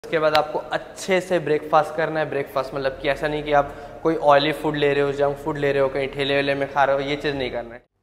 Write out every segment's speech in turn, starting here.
उसके बाद आपको अच्छे से ब्रेकफास्ट करना है। ब्रेकफास्ट मतलब कि ऐसा नहीं कि आप कोई ऑयली फूड ले रहे हो, जंक फूड ले रहे हो, कहीं ठेले वेले में खा रहे हो, ये चीज़ नहीं करना है।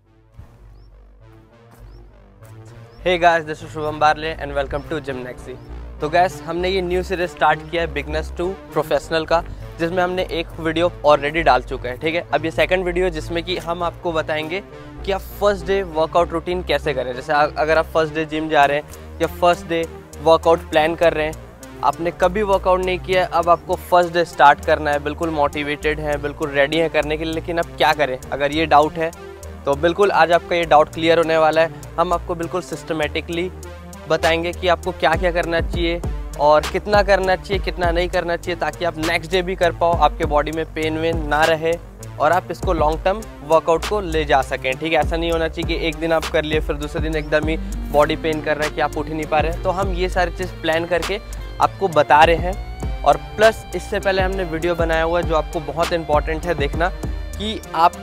Hey guys, this is Shubham Barle and welcome to Gymnexy. तो गाइस, हमने ये न्यू सीरीज स्टार्ट किया है बिगनर्स टू प्रोफेशनल का, जिसमें हमने एक वीडियो ऑलरेडी डाल चुका है। ठीक है, अब ये सेकंड वीडियो जिसमें कि हम आपको बताएंगे कि आप फर्स्ट डे वर्कआउट रूटीन कैसे करें। जैसे अगर आप फर्स्ट डे जिम जा रहे हैं या फर्स्ट डे वर्कआउट प्लान कर रहे हैं, आपने कभी वर्कआउट नहीं किया है, अब आपको फर्स्ट डे स्टार्ट करना है, बिल्कुल मोटिवेटेड हैं, बिल्कुल रेडी हैं करने के लिए, लेकिन अब क्या करें। अगर ये डाउट है तो बिल्कुल आज आपका ये डाउट क्लियर होने वाला है। हम आपको बिल्कुल सिस्टमेटिकली बताएंगे कि आपको क्या क्या करना चाहिए और कितना करना चाहिए, कितना नहीं करना चाहिए, ताकि आप नेक्स्ट डे भी कर पाओ, आपके बॉडी में पेन वेन ना रहे और आप इसको लॉन्ग टर्म वर्कआउट को ले जा सकें। ठीक है, ऐसा नहीं होना चाहिए कि एक दिन आप कर लिए फिर दूसरे दिन एकदम ही बॉडी पेन कर रहा है कि आप उठ ही नहीं पा रहे हैं। तो हम ये सारी चीज़ प्लान करके आपको बता रहे हैं। और प्लस इससे पहले हमने वीडियो बनाया हुआ है जो आपको बहुत इंपॉर्टेंट है देखना, कि आप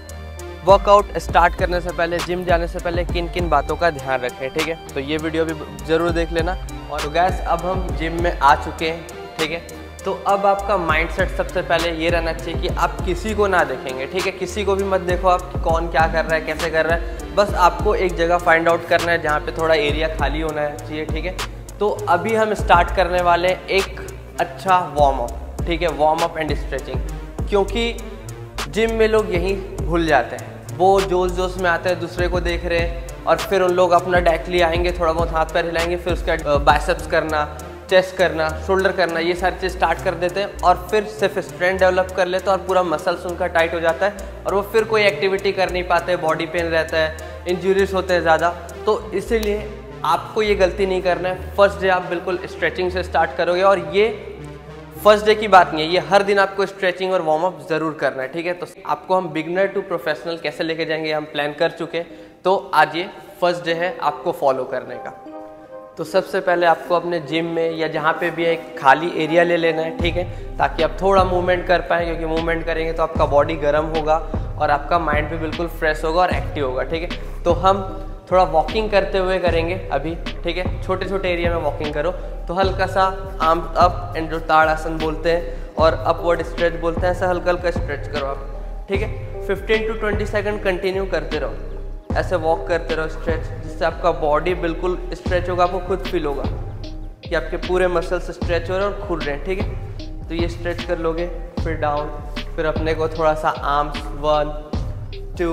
वर्कआउट स्टार्ट करने से पहले, जिम जाने से पहले किन किन बातों का ध्यान रखें। ठीक है, तो ये वीडियो भी ज़रूर देख लेना। और तो गैस, अब हम जिम में आ चुके हैं। ठीक है, तो अब आपका माइंडसेट सबसे पहले ये रहना चाहिए कि आप किसी को ना देखेंगे। ठीक है, किसी को भी मत देखो आप कि कौन क्या कर रहा है, कैसे कर रहा है। बस आपको एक जगह फाइंड आउट करना है जहाँ पे थोड़ा एरिया खाली होना चाहिए। ठीक है, तो अभी हम स्टार्ट करने वाले हैं एक अच्छा वार्म अप। ठीक है, वार्म अप एंड स्ट्रेचिंग, क्योंकि जिम में लोग यही भूल जाते हैं। वो जोश में आते हैं, दूसरे को देख रहे हैं और फिर उन लोग अपना डायरेक्टली आएंगे, थोड़ा बहुत हाथ पैर हिलाएंगे, फिर उसका बाइसेप्स करना, चेस्ट करना, शोल्डर करना, ये सारी चीज़ स्टार्ट कर देते हैं और फिर सिर्फ स्ट्रेंथ डेवलप कर लेते हैं और पूरा मसल्स उनका टाइट हो जाता है और वो फिर कोई एक्टिविटी कर नहीं पाते, बॉडी पेन रहता है, इंजरीज होते हैं ज़्यादा। तो इसीलिए आपको ये गलती नहीं करना है। फर्स्ट डे आप बिल्कुल स्ट्रेचिंग से स्टार्ट करोगे और ये फर्स्ट डे की बात नहीं है, ये हर दिन आपको स्ट्रेचिंग और वार्म अप ज़रूर करना है। ठीक है, तो आपको हम बिगनर टू प्रोफेशनल कैसे लेके जाएंगे हम प्लान कर चुके हैं। तो आज ये फर्स्ट डे है आपको फॉलो करने का। तो सबसे पहले आपको अपने जिम में या जहाँ पे भी एक खाली एरिया ले लेना है। ठीक है, ताकि आप थोड़ा मूवमेंट कर पाएँ, क्योंकि मूवमेंट करेंगे तो आपका बॉडी गर्म होगा और आपका माइंड भी बिल्कुल फ्रेश होगा और एक्टिव होगा। ठीक है, तो हम थोड़ा वॉकिंग करते हुए करेंगे अभी। ठीक है, छोटे छोटे एरिया में वॉकिंग करो। तो हल्का सा आर्म अप एंड जो ताड़ासन बोलते हैं और अपवर्ड स्ट्रेच बोलते हैं, ऐसा हल्का हल्का स्ट्रेच करो आप। ठीक है, 15 to 20 सेकंड कंटिन्यू करते रहो, ऐसे वॉक करते रहो स्ट्रेच, जिससे आपका बॉडी बिल्कुल स्ट्रेच होगा। आपको खुद फील होगा कि आपके पूरे मसल्स स्ट्रेच हो रहे हैं और खुल रहे हैं। ठीक है, तो ये स्ट्रेच कर लोगे, फिर डाउन, फिर अपने को थोड़ा सा आर्म्स 1 2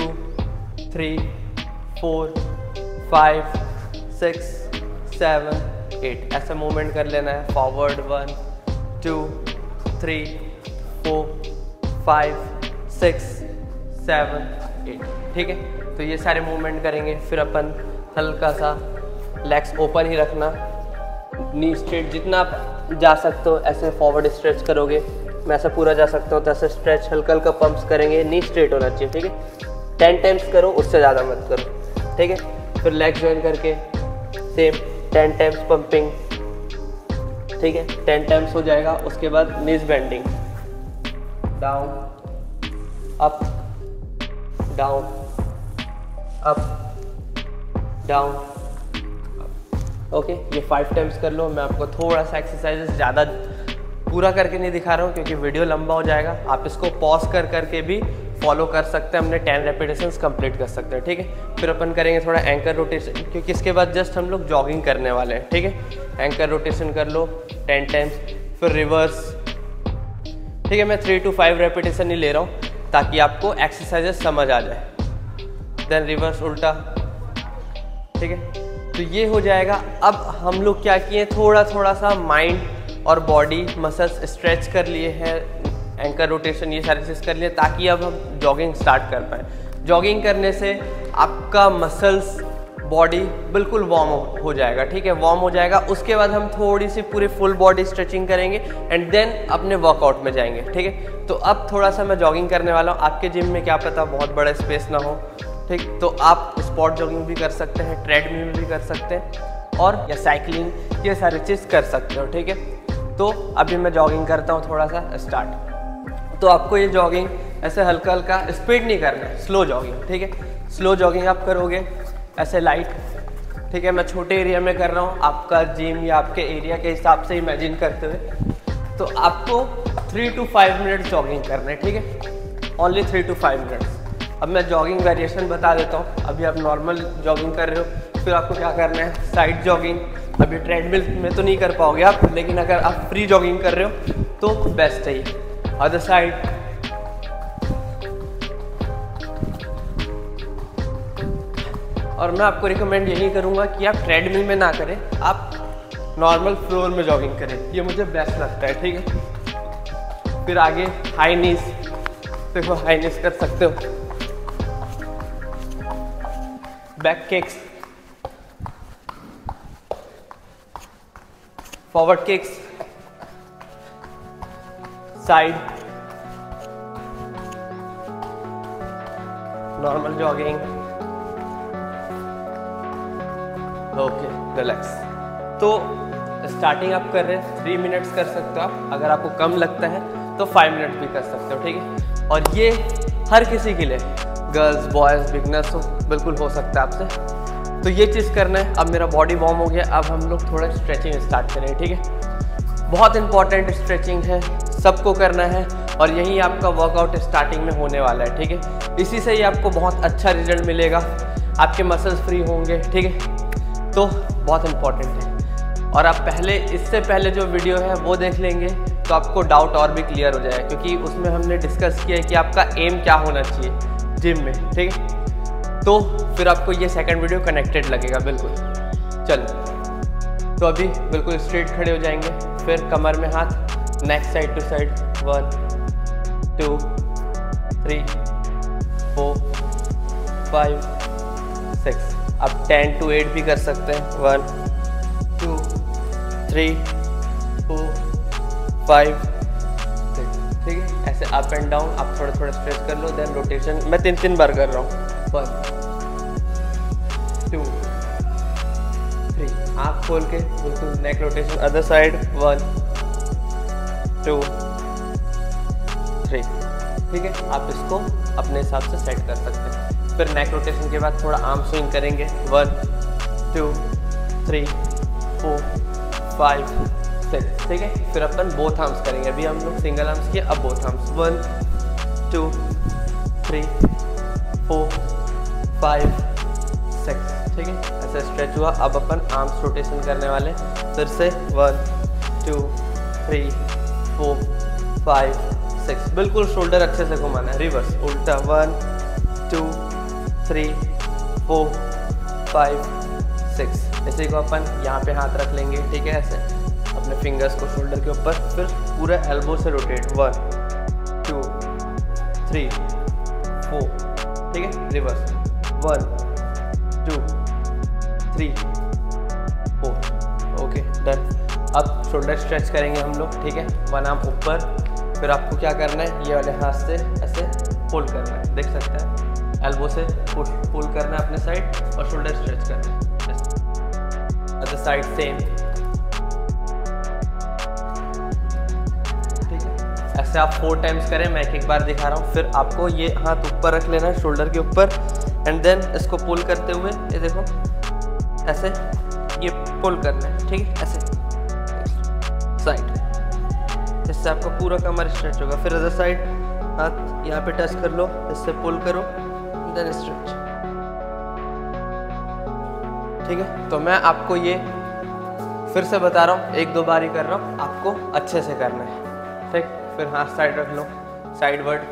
3 4 5 6 7 8 ऐसा मूवमेंट कर लेना है। फॉरवर्ड 1 2 3 4 5 6 7 8। ठीक है, तो ये सारे मूवमेंट करेंगे। फिर अपन हल्का सा लेग्स ओपन ही रखना, नी स्ट्रेट जितना आप जा सकते हो ऐसे फॉरवर्ड स्ट्रेच करोगे। मैं ऐसा पूरा जा सकता हूँ तो ऐसे स्ट्रेच हल्का हल्का पंप्स करेंगे, नी स्ट्रेट होना चाहिए। ठीक है, 10 टाइम्स करो, उससे ज़्यादा मत करो। ठीक है, फिर लेग ज्वाइन करके सेम 10 टाइम्स पंपिंग। ठीक है, 10 टाइम्स हो जाएगा। उसके बाद knees bending, down up down up down. Okay, ये 5 टाइम्स कर लो। मैं आपको थोड़ा सा एक्सरसाइजेस ज़्यादा पूरा करके नहीं दिखा रहा हूँ क्योंकि वीडियो लंबा हो जाएगा। आप इसको पॉज कर करके भी फॉलो कर सकते हैं, हमने 10 रेपिटेशंस कंप्लीट कर सकते हैं। ठीक है, फिर अपन करेंगे थोड़ा एंकर रोटेशन, क्योंकि इसके बाद जस्ट हम लोग जॉगिंग करने वाले हैं। ठीक है, एंकर रोटेशन कर लो 10 टाइम्स, फिर रिवर्स। ठीक है, मैं 3 to 5 रेपिटेशन ही ले रहा हूँ ताकि आपको एक्सरसाइजेस समझ आ जाए। देन रिवर्स उल्टा। ठीक है, तो ये हो जाएगा। अब हम लोग क्या किए, थोड़ा थोड़ा सा माइंड और बॉडी मसल्स स्ट्रेच कर लिए हैं, एंकर रोटेशन ये सारी चीज़ कर लिए, ताकि अब हम जॉगिंग स्टार्ट कर पाएँ। जॉगिंग करने से आपका मसल्स बॉडी बिल्कुल वार्म हो जाएगा। ठीक है, वार्म हो जाएगा। उसके बाद हम थोड़ी सी पूरी फुल बॉडी स्ट्रेचिंग करेंगे एंड देन अपने वर्कआउट में जाएंगे। ठीक है, तो अब थोड़ा सा मैं जॉगिंग करने वाला हूँ। आपके जिम में क्या पता बहुत बड़ा स्पेस ना हो, ठीक, तो आप स्पॉट जॉगिंग भी कर सकते हैं, ट्रेडमिल में भी कर सकते हैं और या साइकिलिंग, ये सारी चीज़ कर सकते हो। ठीक है, तो अभी मैं जॉगिंग करता हूँ थोड़ा सा स्टार्ट। तो आपको ये जॉगिंग ऐसे हल्का हल्का, स्पीड नहीं करना है, स्लो जॉगिंग। ठीक है, स्लो जॉगिंग आप करोगे ऐसे लाइट ठीक है। मैं छोटे एरिया में कर रहा हूँ, आपका जिम या आपके एरिया के हिसाब से इमेजिन करते हुए। तो आपको 3 to 5 मिनट जॉगिंग करना है, ठीक है, ओनली 3 to 5 मिनट्स। अब मैं जॉगिंग वेरिएशन बता देता हूँ। अभी आप नॉर्मल जॉगिंग कर रहे हो, फिर आपको क्या करना है, साइड जॉगिंग। अभी ट्रेडमिल में तो नहीं कर पाओगे आप, लेकिन अगर आप फ्री जॉगिंग कर रहे हो तो बेस्ट है ये। अदर साइड, और मैं आपको रिकमेंड यही करूँगा कि आप ट्रेडमिल में ना करें, आप नॉर्मल फ्लोर में जॉगिंग करें, ये मुझे बेस्ट लगता है, ठीक है। फिर आगे हाई नीज, देखो हाई नीज कर सकते हो, back kicks, forward kicks, side, normal jogging, okay, relax. तो स्टार्टिंग आप कर रहे हैं 3 मिनट्स कर सकते हो आप, अगर आपको कम लगता है तो 5 मिनट भी कर सकते हो, ठीक है। और ये हर किसी के लिए, गर्ल्स बॉयज़ बिगनर्स हो, बिल्कुल हो सकता है आपसे। तो ये चीज़ करना है। अब मेरा बॉडी वार्म हो गया, अब हम लोग थोड़ा स्ट्रेचिंग स्टार्ट करें, ठीक है। बहुत इंपॉर्टेंट स्ट्रेचिंग है, सबको करना है, और यही आपका वर्कआउट स्टार्टिंग में होने वाला है, ठीक है। इसी से ही आपको बहुत अच्छा रिजल्ट मिलेगा, आपके मसल्स फ्री होंगे, ठीक है। तो बहुत इंपॉर्टेंट है। और आप पहले, इससे पहले जो वीडियो है वो देख लेंगे तो आपको डाउट और भी क्लियर हो जाएगा, क्योंकि उसमें हमने डिस्कस किया है कि आपका एम क्या होना चाहिए जिम में, ठीक है। तो फिर आपको ये सेकंड वीडियो कनेक्टेड लगेगा बिल्कुल। चलो, तो अभी बिल्कुल स्ट्रेट खड़े हो जाएंगे, फिर कमर में हाथ, नेक साइड टू साइड, 1 2 3 4 5 6। आप 10 to 8 भी कर सकते हैं, 1 2 3 4 5 6, ठीक है। ऐसे अप एंड डाउन आप थोड़ा थोड़ा स्ट्रेच कर लो, देन रोटेशन मैं 3 बार कर रहा हूँ, 1 2 3। आँख खोल के बिल्कुल नेक रोटेशन, अदर साइड, 1 2 3, ठीक है। आप इसको अपने हिसाब से सेट कर सकते हैं। फिर नेक रोटेशन के बाद थोड़ा आर्म स्विंग करेंगे, 1 2 3 4 5 6, ठीक है। फिर अपन बोथ आर्म्स करेंगे। अभी हम लोग सिंगल आर्म्स किए, अब बोथ आर्म्स, 1 2 3 4 5 6, ठीक है। ऐसे स्ट्रेच हुआ। अब अपन आर्म्स रोटेशन करने वाले, फिर से 1 2 3 4 5 6, बिल्कुल शोल्डर अच्छे से घुमाना है, रिवर्स उल्टा, 1 2 3 4 5 6। इसी को अपन यहाँ पे हाथ रख लेंगे, ठीक है, ऐसे अपने फिंगर्स को शोल्डर के ऊपर, फिर पूरा एल्बो से रोटेट, 1 2 3 4, ठीक है, रिवर्स, 1 2 3 4, ओके, डन। अब शोल्डर स्ट्रेच करेंगे हम लोग, ठीक है। 1 आर्म ऊपर, फिर आपको क्या करना है, ये वाले हाथ से ऐसे पुल करना है, देख सकते हैं, एल्बो से पुल करना है अपने साइड, और शोल्डर स्ट्रेच करना है, अदर साइड सेम, ठीक है। ऐसे आप 4 टाइम्स करें, मैं एक बार दिखा रहा हूँ। फिर आपको ये हाथ ऊपर रख लेना है शोल्डर के ऊपर, एंड देन इसको पुल करते हुए, ये देखो ऐसे ये पुल करना है, ठीक है, ऐसे साइड, इससे आपका पूरा कमर स्ट्रेच होगा। फिर अदर साइड, हाथ यहाँ पे टच कर लो, इससे पुल करो, देन स्ट्रेच, ठीक है। तो मैं आपको ये फिर से बता रहा हूँ, 1-2 बार ही कर रहा हूँ, आपको अच्छे से करना है, ठीक। फिर हाथ साइड रख लो, sideward,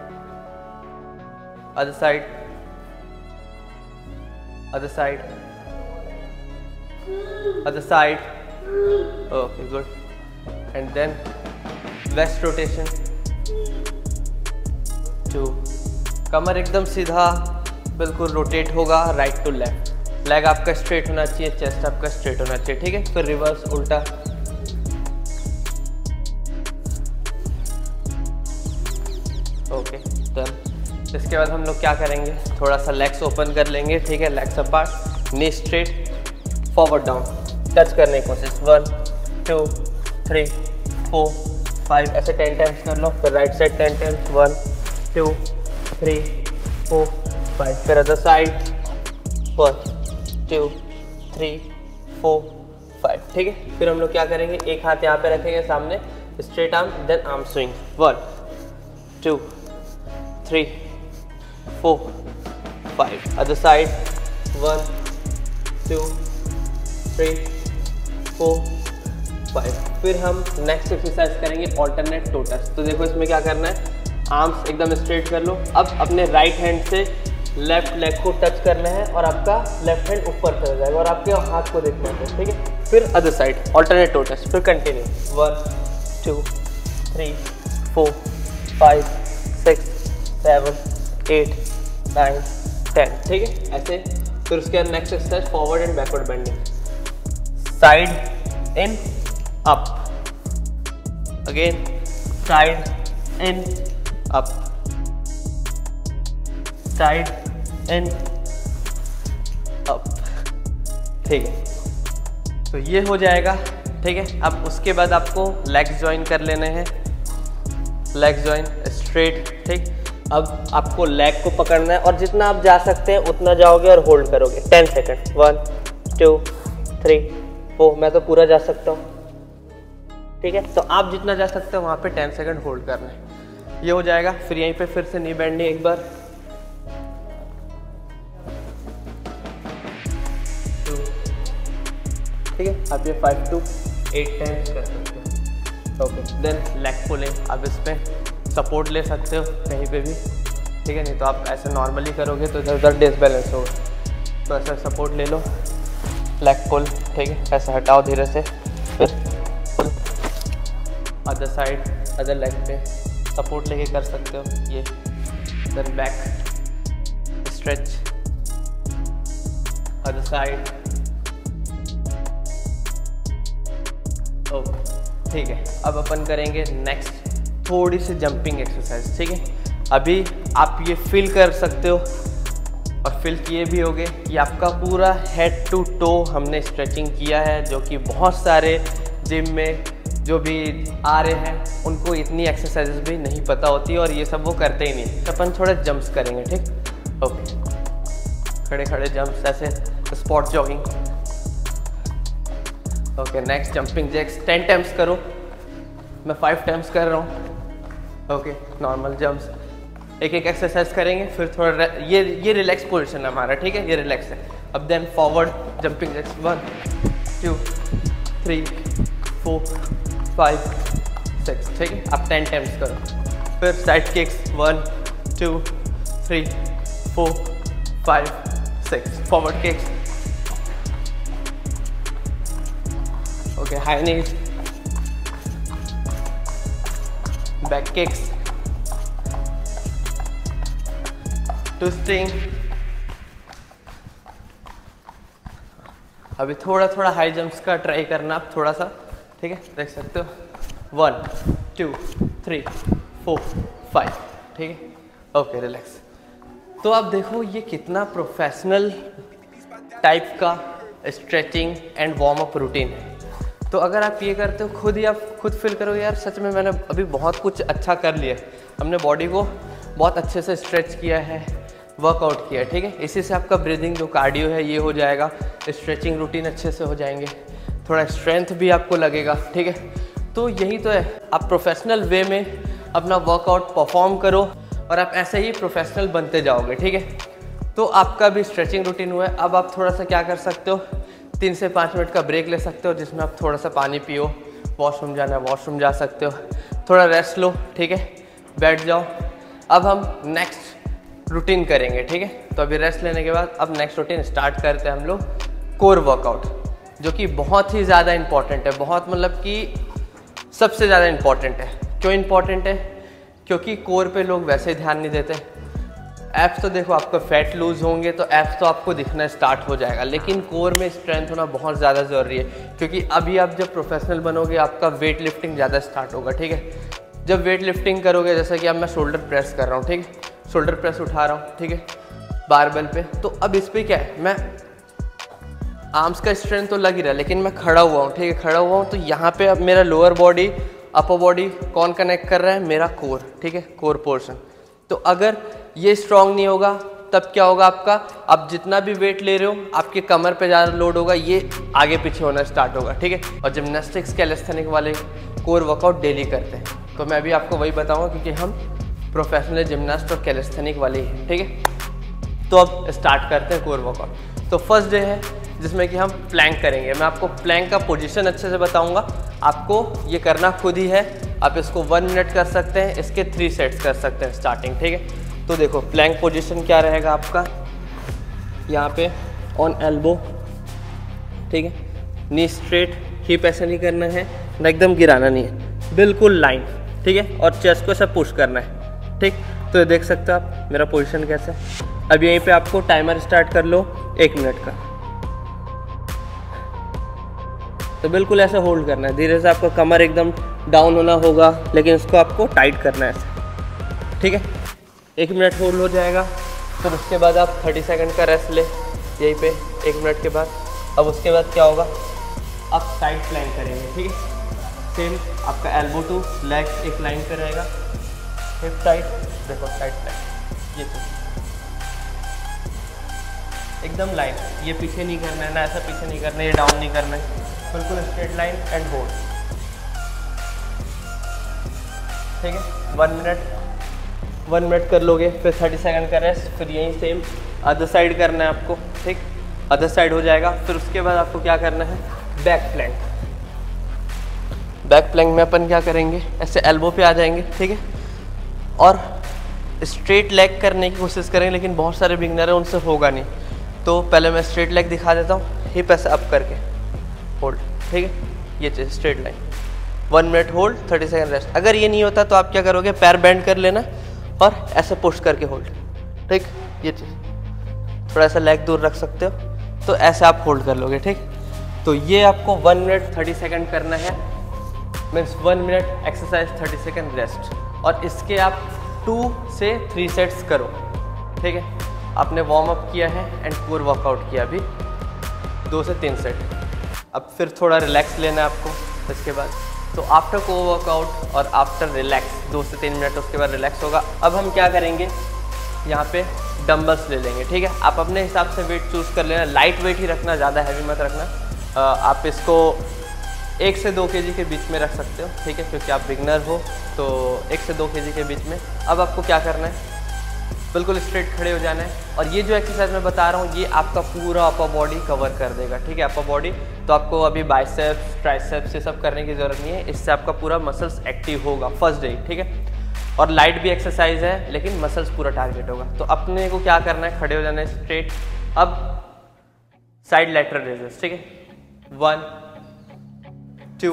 other side, other side, other side, okay, good. And then waist rotation, 2, कमर एकदम सीधा बिल्कुल रोटेट होगा, राइट टू लेफ्ट, लेग आपका स्ट्रेट होना चाहिए, चेस्ट आपका स्ट्रेट होना चाहिए, ठीक है। फिर रिवर्स उल्टा, ओके, डन। इसके बाद हम लोग क्या करेंगे, थोड़ा सा लेग्स ओपन कर लेंगे, ठीक है, legs apart, knee straight, forward down, touch करने की कोशिश, 1 2 3 4 5, ऐसे 10 टाइम्स कर लो। फिर राइट साइड 10 टाइम्स, 1 2 3 4 5। फिर अदर साइड, 1 2 3 4 5, ठीक है। फिर हम लोग क्या करेंगे, एक हाथ यहाँ पे रखेंगे सामने, straight arm, then arm swing, 1 2 3 4 5, other side, 1 2 3 4 5। फिर हम नेक्स्ट एक्सरसाइज करेंगे ऑल्टरनेट टो टच। तो देखो इसमें क्या करना है, आर्म्स एकदम स्ट्रेट कर लो। अब अपने राइट हैंड से लेफ्ट लेग को टच करना है और आपका लेफ्ट हैंड ऊपर चला जाएगा और आपके हाथ को देखना है, ठीक है। फिर other side alternate toe touch, फिर कंटिन्यू, 1 2 3 4 5 6 7 8 9 10, ठीक है, ऐसे। फिर उसके बाद next exercise forward and backward bending, side in up, again side in up, side in up, ठीक है। तो ये हो जाएगा, ठीक है। अब उसके बाद आपको लेग्स ज्वाइन कर लेने हैं, लेग ज्वाइन स्ट्रेट, ठीक। अब आपको लेग को पकड़ना है और जितना आप जा सकते हैं उतना जाओगे और होल्ड करोगे 10 सेकेंड, 1 2 3 4, मैं तो पूरा जा सकता हूँ, ठीक है। तो आप जितना जा सकते हो वहाँ पे 10 सेकेंड होल्ड करना है, ये हो जाएगा। फिर यहीं पे फिर से नी बेंडिंग एक बार, 2, ठीक है। आप ये 5 to 8 टाइम्स कर सकते हो, ओके। देन लेग पुलिंग, आप इस पर सपोर्ट ले सकते हो कहीं पे भी, ठीक है। नहीं तो आप ऐसे नॉर्मली करोगे तो इधर उधर डिसबैलेंस होगा, तो ऐसा सपोर्ट ले लो, लेग पुल, ठीक है। ऐसे हटाओ धीरे से, फिर pull, other side, other leg पे सपोर्ट लेके कर सकते हो ये। Then back stretch, other side, okay, ठीक है। अब अपन करेंगे नेक्स्ट थोड़ी सी जंपिंग एक्सरसाइज, ठीक है। अभी आप ये फील कर सकते हो और फील किए भी होगे कि आपका पूरा हेड टू टो हमने स्ट्रेचिंग किया है, जो कि बहुत सारे जिम में जो भी आ रहे हैं उनको इतनी एक्सरसाइजेस भी नहीं पता होती और ये सब वो करते ही नहीं। तो अपन थोड़े जंप्स करेंगे, ठीक, ओके। खड़े खड़े जंप्स, ऐसे spot jogging, okay. Next jumping jacks 10 times करो, मैं 5 टाइम्स कर रहा हूँ, ओके। नॉर्मल जंप्स, एक एक एक्सरसाइज करेंगे। फिर थोड़ा ये रिलैक्स पोजीशन है हमारा, ठीक है, ये रिलैक्स है। अब देन फॉरवर्ड जंपिंग जैक्स, 1 2 3 4 5 6, ठीक है। आप 10 टाइम्स करो। फिर side kicks, 1 2 3 4 5 6, forward kicks, okay. High knees, back kicks, twisting. अभी थोड़ा थोड़ा हाई जंप्स का ट्राई करना आप थोड़ा सा, ठीक है, देख सकते हो, 1 2 3 4 5, ठीक है, ओके, रिलैक्स। तो आप देखो ये कितना प्रोफेशनल टाइप का stretching and warm up routine है। तो अगर आप ये करते हो खुद ही आप खुद फील करोगे यार सच में मैंने अभी बहुत कुछ अच्छा कर लिया है, हमने बॉडी को बहुत अच्छे से स्ट्रेच किया है, वर्कआउट किया है, ठीक है। इसी से आपका ब्रीदिंग जो कार्डियो है ये हो जाएगा, स्ट्रेचिंग रूटीन अच्छे से हो जाएंगे, थोड़ा स्ट्रेंथ भी आपको लगेगा, ठीक है। तो यही तो है, आप प्रोफेशनल वे में अपना वर्कआउट परफॉर्म करो और आप ऐसे ही प्रोफेशनल बनते जाओगे, ठीक है। तो आपका भी स्ट्रेचिंग रूटीन हुआ है। अब आप थोड़ा सा क्या कर सकते हो, 3 से 5 मिनट का ब्रेक ले सकते हो जिसमें आप थोड़ा सा पानी पियो, वॉशरूम जाना है वॉशरूम जा सकते हो, थोड़ा रेस्ट लो, ठीक है, बैठ जाओ। अब हम नेक्स्ट रूटीन करेंगे, ठीक है। तो अभी रेस्ट लेने के बाद अब नेक्स्ट रूटीन स्टार्ट करते हैं हम लोग कोर वर्कआउट, जो कि बहुत ही ज़्यादा इंपॉर्टेंट है, बहुत मतलब कि सबसे ज़्यादा इंपॉर्टेंट है। क्यों इंपॉर्टेंट है? क्योंकि कोर पे लोग वैसे ही ध्यान नहीं देते। एप्स तो देखो आपका फैट लूज होंगे तो एप्स तो आपको दिखना स्टार्ट हो जाएगा, लेकिन कोर में स्ट्रेंथ होना बहुत ज़्यादा ज़रूरी है, क्योंकि अभी आप जब प्रोफेशनल बनोगे आपका वेट लिफ्टिंग ज़्यादा स्टार्ट होगा, ठीक है। जब वेट लिफ्टिंग करोगे, जैसे कि अब मैं शोल्डर प्रेस कर रहा हूँ, ठीक है, शोल्डर प्रेस उठा रहा हूँ, ठीक है, बारबेल पे, तो अब इस पर क्या है, मैं आर्म्स का स्ट्रेंथ तो लग ही रहा है, लेकिन मैं खड़ा हुआ हूँ, ठीक है, खड़ा हुआ हूँ, तो यहाँ पे अब मेरा लोअर बॉडी अपर बॉडी कौन कनेक्ट कर रहा है, मेरा कोर, ठीक है, कोर पोर्शन। तो अगर ये स्ट्रांग नहीं होगा तब क्या होगा आपका, आप जितना भी वेट ले रहे हो आपके कमर पे ज़्यादा लोड होगा, ये आगे पीछे होना स्टार्ट होगा, ठीक है। और जिम्नास्टिक्स कैलिस्थेनिक वाले कोर वर्कआउट डेली करते हैं, तो मैं भी आपको वही बताऊंगा क्योंकि हम प्रोफेशनल जिम्नास्ट और कैलिस्थेनिक वाले ही हैं, ठीक है। तो अब स्टार्ट करते हैं कोर वर्कआउट। तो फर्स्ट डे है जिसमें कि हम प्लैंक करेंगे। मैं आपको प्लैंक का पोजीशन अच्छे से बताऊंगा, आपको ये करना खुद ही है। आप इसको 1 मिनट कर सकते हैं, इसके 3 सेट्स कर सकते हैं स्टार्टिंग, ठीक है। तो देखो प्लैंक पोजीशन क्या रहेगा आपका, यहाँ पे ऑन एल्बो, ठीक है, नी स्ट्रेट, हिप ऐसा नहीं करना है ना, एकदम गिराना नहीं है, बिल्कुल लाइन, ठीक है। और चेस्ट को ऐसा पुश करना है, ठीक। तो ये देख सकते हो आप मेरा पोजीशन कैसा है। अब यहीं पे आपको टाइमर स्टार्ट कर लो 1 मिनट का, तो बिल्कुल ऐसे होल्ड करना है। धीरे से आपका कमर एकदम डाउन होना होगा, लेकिन इसको आपको टाइट करना है ऐसे, ठीक है। 1 मिनट होल्ड हो जाएगा, फिर उसके बाद आप 30 सेकंड का रेस्ट ले यहीं पे 1 मिनट के बाद। अब उसके बाद क्या होगा, आप साइड प्लैंक करेंगे, ठीक है। सेम आपका एल्बो टू लेग एक लाइन पे रहेगा, हिप टाइट, देखो साइड प्लैंक, ये एकदम लाइन, ये पीछे नहीं करना है ना, ऐसा पीछे नहीं करना है, ये डाउन नहीं करना है, बिल्कुल स्ट्रेट लाइन एंड होल्ड, ठीक है। 1 मिनट कर लोगे, फिर 30 सेकंड का रेस्ट, फिर यही सेम अदर साइड करना है आपको, ठीक। अदर साइड हो जाएगा, फिर उसके बाद आपको क्या करना है, बैक प्लैंक। बैक प्लैंक में अपन क्या करेंगे, ऐसे एल्बो पे आ जाएंगे, ठीक है, और स्ट्रेट लेग करने की कोशिश करेंगे, लेकिन बहुत सारे बिगिनर हैं उनसे होगा नहीं। तो पहले मैं स्ट्रेट लेग दिखा देता हूँ, हिप ऐसे अप करके होल्ड, ठीक है, ये चीज़ straight line, 1 minute hold, 30 second rest. अगर ये नहीं होता तो आप क्या करोगे, पैर बेंड कर लेना और ऐसे पुश करके होल्ड, ठीक। ये चीज़ थोड़ा सा लेग दूर रख सकते हो, तो ऐसे आप होल्ड कर लोगे, ठीक। तो ये आपको 1 मिनट 30 सेकंड करना है, means 1 minute exercise 30 second rest. और इसके आप 2 से 3 सेट्स करो, ठीक है। आपने वार्म अप किया है एंड कोर वर्कआउट किया, अभी 2 से 3 सेट। अब फिर थोड़ा रिलैक्स लेना है आपको इसके बाद। तो आफ्टर कोर वर्कआउट और आफ्टर रिलैक्स 2 से 3 मिनट, उसके बाद रिलैक्स होगा। अब हम क्या करेंगे, यहाँ पे डंबल्स ले लेंगे, ठीक है। आप अपने हिसाब से वेट चूज़ कर लेना, लाइट वेट ही रखना, ज़्यादा हैवी मत रखना। आप इसको 1 से 2 kg के बीच में रख सकते हो, ठीक है, क्योंकि आप बिगनर हो, तो 1 से 2 kg के बीच में। अब आपको क्या करना है, बिल्कुल स्ट्रेट खड़े हो जाना है। और ये जो एक्सरसाइज मैं बता रहा हूँ, ये आपका पूरा अपर बॉडी कवर कर देगा, ठीक है, अपर बॉडी। तो आपको अभी बाइसेप्स, ट्राइसेप्स ये सब करने की ज़रूरत नहीं है, इससे आपका पूरा मसल्स एक्टिव होगा फर्स्ट डे, ठीक है। और लाइट भी एक्सरसाइज है, लेकिन मसल्स पूरा टारगेट होगा। तो अपने को क्या करना है, खड़े हो जाना है स्ट्रेट। अब साइड लैटरल रेजेस, ठीक है, 1 2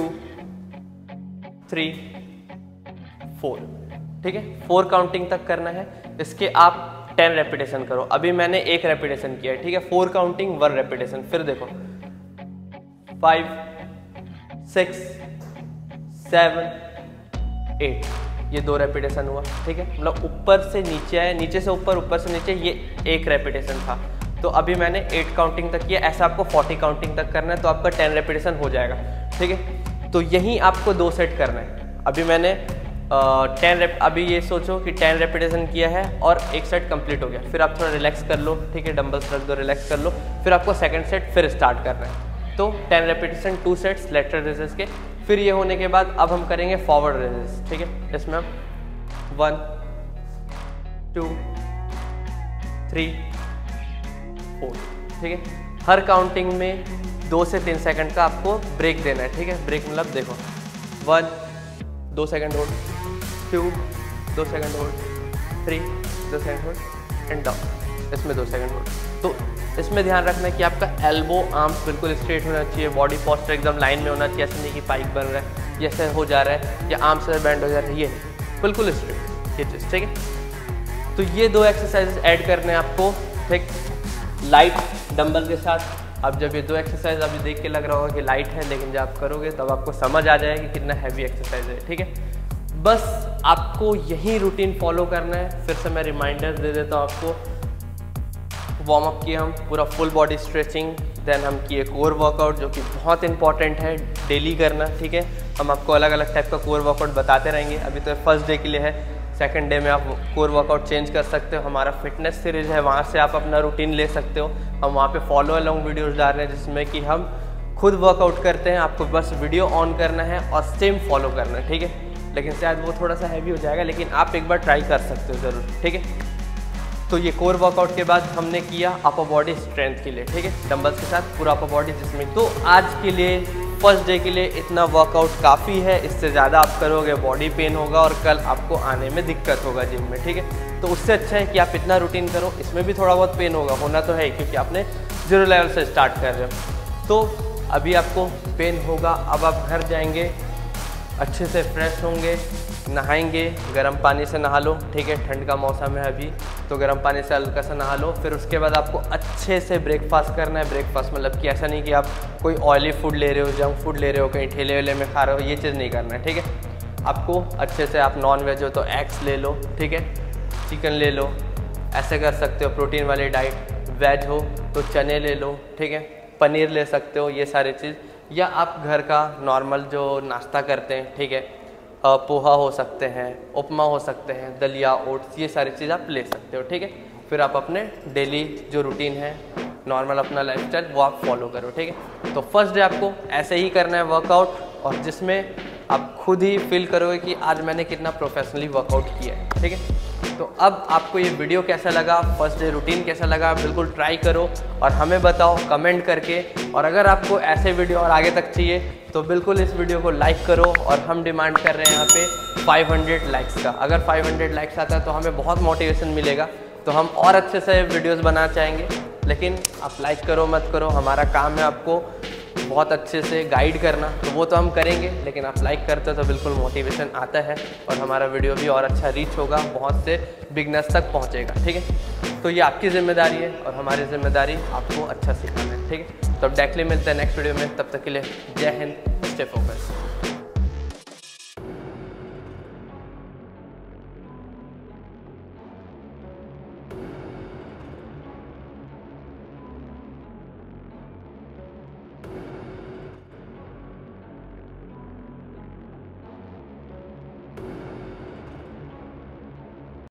3 4, ठीक है, 4 काउंटिंग तक करना है। इसके आप 10 रेपिटेशन करो। अभी मैंने 1 रेपिटेशन किया है, ठीक है, 4 काउंटिंग 1 रेपिटेशन। फिर देखो 5 6 7 8, ये 2 रेपिटेशन हुआ, ठीक है। मतलब ऊपर से नीचे आए, नीचे से ऊपर, ऊपर से नीचे, ये 1 रेपिटेशन था। तो अभी मैंने 8 काउंटिंग तक किया, ऐसा आपको 40 काउंटिंग तक करना है, तो आपका 10 रेपिटेशन हो जाएगा, ठीक है। तो यहीं आपको 2 सेट करना है। अभी मैंने 10 रेप, अभी ये सोचो कि 10 रेपिटेशन किया है और 1 सेट कंप्लीट हो गया। फिर आप थोड़ा रिलैक्स कर लो, ठीक है, डंबल्स रख दो, रिलैक्स कर लो। फिर आपको सेकंड सेट फिर स्टार्ट करना है। तो 10 रेपिटेशन 2 सेट्स लैटरल रेजेस के। फिर ये होने के बाद अब हम करेंगे फॉरवर्ड रेजेस, ठीक है। इसमें हम 1 2 3 4, ठीक है। हर काउंटिंग में 2 से 3 सेकंड का आपको ब्रेक देना है, ठीक है। ब्रेक मतलब देखो 1 2 second hold, 2 2 second hold, 3 2 second hold and down, इसमें 2 सेकंड होल्ड। तो इसमें ध्यान रखना है कि आपका एल्बो आर्म्स बिल्कुल स्ट्रेट होना चाहिए, बॉडी पोस्चर एकदम लाइन में होना चाहिए, ऐसे नहीं कि पाइक बन रहा है, जैसे हो जा रहा है या आर्म्स से बैंड हो जा रहा है, ये बिल्कुल स्ट्रेट, ये चीज़, ठीक है। तो ये 2 एक्सरसाइजेस ऐड करने हैं आपको, ठीक, लाइट डंबल के साथ। अब जब ये 2 एक्सरसाइज अभी देख के लग रहा होगा कि लाइट है, लेकिन जब आप करोगे तब आपको समझ आ जाएगा कि कितना हैवी एक्सरसाइज है, ठीक है। बस आपको यही रूटीन फॉलो करना है। फिर से मैं रिमाइंडर दे देता हूँ आपको। वार्म अप किए हम, पूरा फुल बॉडी स्ट्रेचिंग, देन हम किए कोर वर्कआउट, जो कि बहुत इंपॉर्टेंट है डेली करना, ठीक है। हम आपको अलग अलग टाइप का कोर वर्कआउट बताते रहेंगे, अभी तो फर्स्ट डे के लिए है। सेकंड डे में आप कोर वर्कआउट चेंज कर सकते हो। हमारा फिटनेस सीरीज है, वहाँ से आप अपना रूटीन ले सकते हो। हम वहाँ पे फॉलो अलॉन्ग वीडियोस डाल रहे हैं जिसमें कि हम खुद वर्कआउट करते हैं, आपको बस वीडियो ऑन करना है और सेम फॉलो करना है, ठीक है। लेकिन शायद वो थोड़ा सा हैवी हो जाएगा, लेकिन आप एक बार ट्राई कर सकते हो ज़रूर, ठीक है। तो ये कोर वर्कआउट के बाद हमने किया अपर बॉडी स्ट्रेंथ के लिए, ठीक है, डंबल्स के साथ पूरा अपर बॉडी जिसमें। तो आज के लिए फर्स्ट डे के लिए इतना वर्कआउट काफ़ी है, इससे ज़्यादा आप करोगे बॉडी पेन होगा और कल आपको आने में दिक्कत होगा जिम में, ठीक है। तो उससे अच्छा है कि आप इतना रूटीन करो, इसमें भी थोड़ा बहुत पेन होगा, होना तो है क्योंकि आपने 0 लेवल से स्टार्ट कर रहे हो। तो अभी आपको पेन होगा, अब आप घर जाएंगे, अच्छे से फ्रेश होंगे, नहाएंगे, गर्म पानी से नहा लो, ठीक है, ठंड का मौसम है अभी, तो गर्म पानी से हल्का सा नहा लो। फिर उसके बाद आपको अच्छे से ब्रेकफास्ट करना है। ब्रेकफास्ट मतलब कि ऐसा नहीं कि आप कोई ऑयली फूड ले रहे हो, जंक फूड ले रहे हो, कहीं ठेले वेले में खा रहे हो, ये चीज़ नहीं करना है, ठीक है। आपको अच्छे से, आप नॉन वेज हो तो एग्स ले लो, ठीक है, चिकन ले लो, ऐसे कर सकते हो, प्रोटीन वाली डाइट। वेज हो तो चने ले लो, ठीक है, पनीर ले सकते हो, ये सारी चीज़। या आप घर का नॉर्मल जो नाश्ता करते हैं, ठीक है, पोहा हो सकते हैं, उपमा हो सकते हैं, दलिया, ओट्स, ये सारी चीज़ आप ले सकते हो, ठीक है। फिर आप अपने डेली जो रूटीन है, नॉर्मल अपना लाइफस्टाइल, वो आप फॉलो करो, ठीक है। तो फर्स्ट डे आपको ऐसे ही करना है वर्कआउट, और जिसमें आप खुद ही फील करोगे कि आज मैंने कितना प्रोफेशनली वर्कआउट किया है, ठीक है। तो अब आपको ये वीडियो कैसा लगा, फर्स्ट डे रूटीन कैसा लगा, बिल्कुल ट्राई करो और हमें बताओ कमेंट करके। और अगर आपको ऐसे वीडियो और आगे तक चाहिए तो बिल्कुल इस वीडियो को लाइक करो। और हम डिमांड कर रहे हैं यहाँ पे 500 लाइक्स का। अगर 500 लाइक्स आता है तो हमें बहुत मोटिवेशन मिलेगा, तो हम और अच्छे से वीडियोस बनाना चाहेंगे। लेकिन आप लाइक करो मत करो, हमारा काम है आपको बहुत अच्छे से गाइड करना, तो वो तो हम करेंगे, लेकिन आप लाइक करते हो तो बिल्कुल मोटिवेशन आता है और हमारा वीडियो भी और अच्छा रीच होगा, बहुत से बिगनर्स तक पहुंचेगा, ठीक है। तो ये आपकी जिम्मेदारी है और हमारी जिम्मेदारी आपको अच्छा सिखाना है, ठीक है। तो अब डायरेक्टली मिलते हैं नेक्स्ट वीडियो में, तब तक के लिए जय हिंद, स्टे फोकस।